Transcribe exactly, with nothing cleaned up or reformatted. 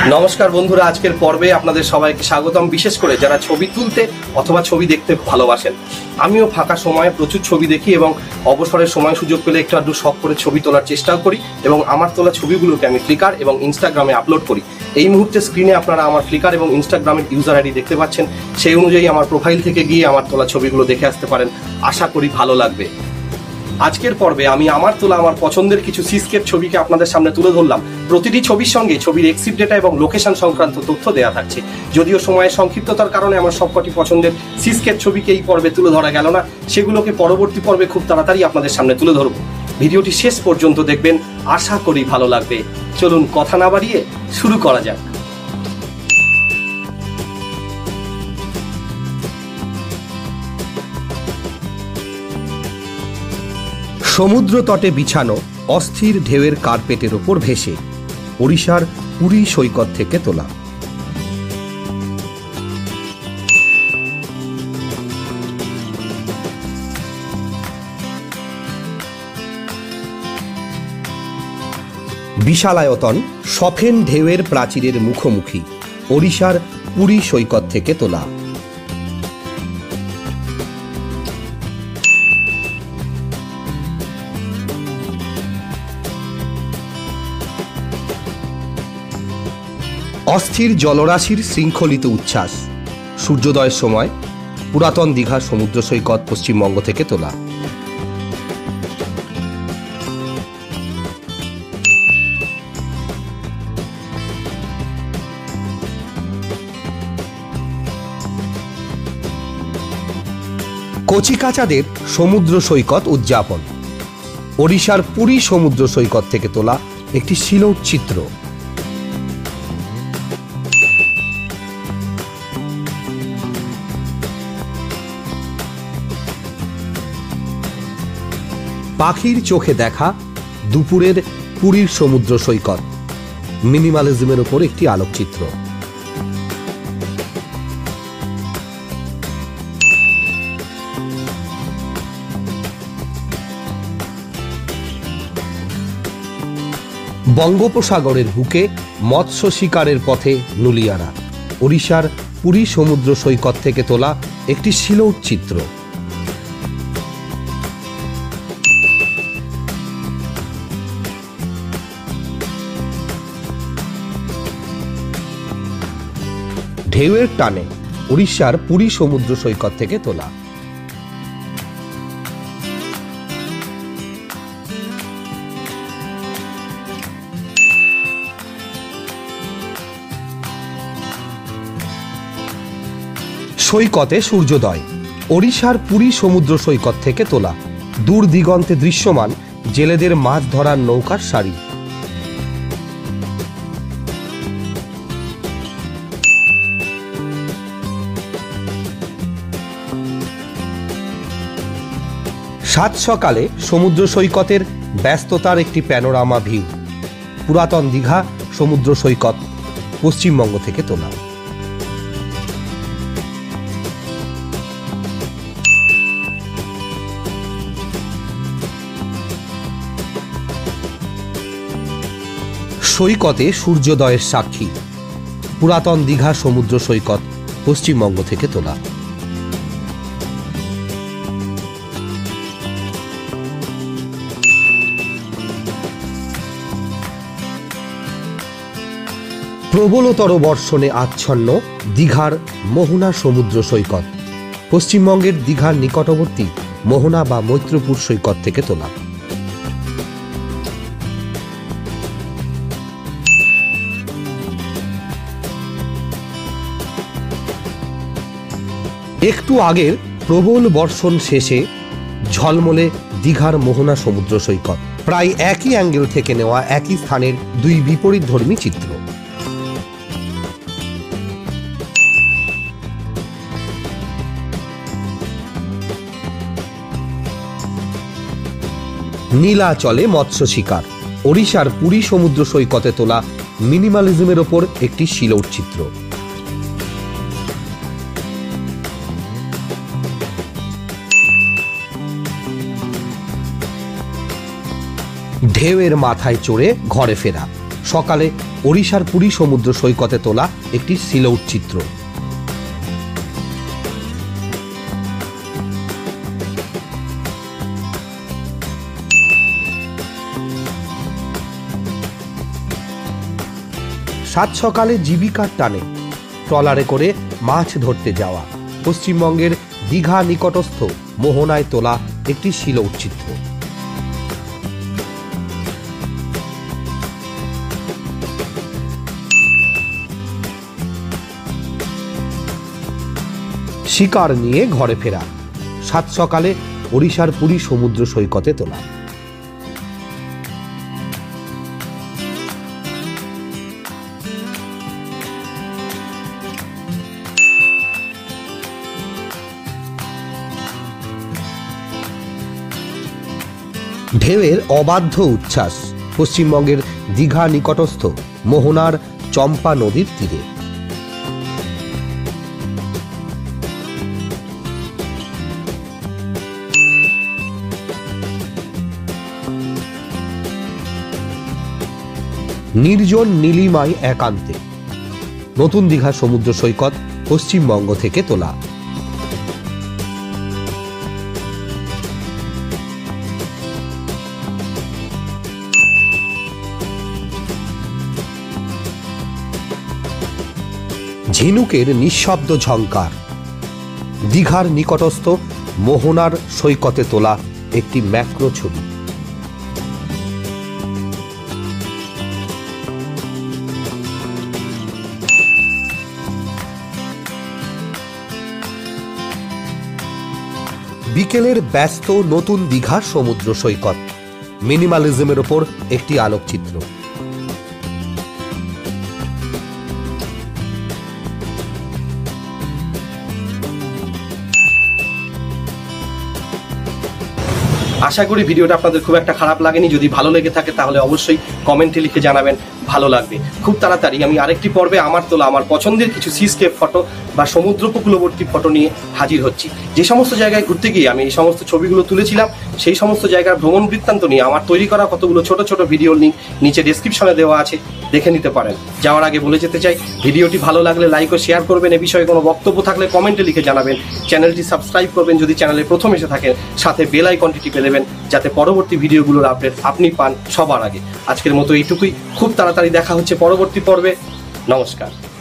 নমস্কার বন্ধুরা, আজকের পর্বে আপনাদের সবাইকে স্বাগতম। বিশেষ করে যারা ছবি তুলতে অথবা ছবি দেখতে ভালোবাসেন। আমিও ফাঁকা সময়ে প্রচুর ছবি দেখি এবং অবসরের সময় সুযোগ পেলে একটু আধটু শখ করে ছবি তোলার চেষ্টাও করি এবং আমার তোলা ছবিগুলোকে আমি ফ্লিকার এবং ইনস্টাগ্রামে আপলোড করি। এই মুহূর্তে স্ক্রিনে আপনারা আমার ফ্লিকার এবং ইনস্টাগ্রামের ইউজার আইডি দেখতে পাচ্ছেন। সেই অনুযায়ী আমার প্রোফাইল থেকে গিয়ে আমার তোলা ছবিগুলো দেখে আসতে পারেন। আশা করি ভালো লাগবে। আজকের পর্বে আমি আমার তোলা আমার পছন্দের কিছু সিস্কেপ ছবিকে আপনাদের সামনে তুলে ধরলাম। প্রতিটি ছবির সঙ্গে ছবির এক্সিট ডেটা এবং লোকেশন সংক্রান্ত তথ্য দেওয়া থাকছে। যদিও সময়ের সংক্ষিপ্ততার কারণে আমার সবকটি পছন্দের সিস্কেপ ছবিকে এই পর্বে তুলে ধরা গেল না, সেগুলোকে পরবর্তী পর্বে খুব তাড়াতাড়ি আপনাদের সামনে তুলে ধরব। ভিডিওটি শেষ পর্যন্ত দেখবেন, আশা করি ভালো লাগবে। চলুন কথা না বাড়িয়ে শুরু করা যাক। সমুদ্র তটে বিছানো অস্থির ঢেউয়ের কার্পেটের ওপর ভেসে ওড়িশার পুরী সৈকত থেকে তোলা। বিশালায়তন সফেন ঢেউয়ের প্রাচীরের মুখোমুখি ওড়িশার পুরী সৈকত থেকে তোলা। অস্থির জলরাশির শৃঙ্খলিত উচ্ছ্বাস সূর্যোদয়ের সময় পুরাতন দীঘা সমুদ্র সৈকত পশ্চিমবঙ্গ থেকে তোলা। কচিকাচাদের সমুদ্র সৈকত উদযাপন ওড়িশার পুরী সমুদ্র সৈকত থেকে তোলা একটি শিলৌট চিত্র। পাখির চোখে দেখা দুপুরের পুরীর সমুদ্র সৈকত মিনিমালিজমের উপর একটি আলোকচিত্র। বঙ্গোপসাগরের বুকে মৎস্য শিকারের পথে নুলিয়ারা ওড়িশার পুরী সমুদ্র সৈকত থেকে তোলা একটি শিলৌট চিত্র। ঢেউয়ের টানে ওড়িশার পুরী সমুদ্র সৈকত থেকে তোলা। সৈকতে সূর্যোদয় ওড়িশার পুরী সমুদ্র সৈকত থেকে তোলা। দূর দিগন্তে দৃশ্যমান জেলেদের মাছ ধরার নৌকার সারি। সাত সকালে সমুদ্র সৈকতের ব্যস্ততার একটি প্যানোরামা ভিউ পুরাতন দীঘা সমুদ্র সৈকত পশ্চিমবঙ্গ থেকে তোলা। সৈকতে সূর্যোদয়ের সাক্ষী পুরাতন দীঘা সমুদ্র সৈকত পশ্চিমবঙ্গ থেকে তোলা। প্রবলতর বর্ষণে আচ্ছন্ন দীঘার মোহনা সমুদ্র সৈকত পশ্চিমবঙ্গের দীঘার নিকটবর্তী মোহনা বা মৈত্রপুর সৈকত থেকে তোলা। একটু আগের প্রবল বর্ষণ শেষে ঝলমলে দীঘার মোহনা সমুদ্র সৈকত, প্রায় একই অ্যাঙ্গেল থেকে নেওয়া একই স্থানের দুই বিপরীতধর্মী চিত্র। নীলাচলে মৎস্য শিকার ওড়িশার পুরী সমুদ্র সৈকতে তোলা মিনিমালিজমের ওপর একটি শিলৌট চিত্র। ঢেউয়ের মাথায় চড়ে ঘরে ফেরা সকালে ওড়িশার পুরী সমুদ্র সৈকতে তোলা একটি সিলৌট চিত্র। সাত সকালে জীবিকার টানে ট্রলারে করে মাছ ধরতে যাওয়া পশ্চিমবঙ্গের দীঘা নিকটস্থ মোহনায় তোলা একটি সিলৌট চিত্র। শিকার নিয়ে ঘরে ফেরা সাত সকালে ওড়িশার পুরী সমুদ্র সৈকতে তোলা। ঢেউয়ের অবাধ্য উচ্ছ্বাস পশ্চিমবঙ্গের দীঘা নিকটস্থ মোহনার চম্পা নদীর তীরে। নির্জন নীলিমায় একান্তে নতুন দীঘা সমুদ্র সৈকত পশ্চিমবঙ্গ থেকে তোলা। ঝিনুকের নিঃশব্দ ঝংকার দীঘার নিকটস্থ মোহনার সৈকতে তোলা একটি ম্যাক্রো ছবি। বিকেলের ব্যস্ত নতুন দীঘা সমুদ্র সৈকত মিনিমালিজমের ওপর একটি আলোকচিত্র। আশা করি ভিডিওটা আপনাদের খুব একটা খারাপ লাগেনি। যদি ভালো লেগে থাকে তাহলে অবশ্যই কমেন্টে লিখে জানাবেন ভালো লাগবে। খুব তাড়াতাড়ি আমি আরেকটি পর্বে আমার তোলা আমার পছন্দের কিছু সিস্কেপ ফটো বা সমুদ্র উপকূলবর্তী ফটো নিয়ে হাজির হচ্ছি। যে সমস্ত জায়গায় ঘুরতে গিয়ে আমি এই সমস্ত ছবিগুলো তুলেছিলাম সেই সমস্ত জায়গার ভ্রমণ বৃত্তান্ত নিয়ে আমার তৈরি করা কতগুলো ছোট ছোট ভিডিওর লিঙ্ক নিচে ডেসক্রিপশনে দেওয়া আছে, দেখে নিতে পারেন। যাওয়ার আগে বলে যেতে চাই, ভিডিওটি ভালো লাগলে লাইক ও শেয়ার করবেন। এ বিষয়ে কোনো বক্তব্য থাকলে কমেন্টে লিখে জানাবেন। চ্যানেলটি সাবস্ক্রাইব করবেন যদি চ্যানেলে প্রথম এসে থাকেন, সাথে বেল আইকনটি টিপে দেবেন যাতে পরবর্তী ভিডিওগুলোর আপডেট আপনি পান সবার আগে। আজকের মতো এইটুকুই, খুব তাড়াতাড়ি দেখা হচ্ছে পরবর্তী পর্বে। নমস্কার।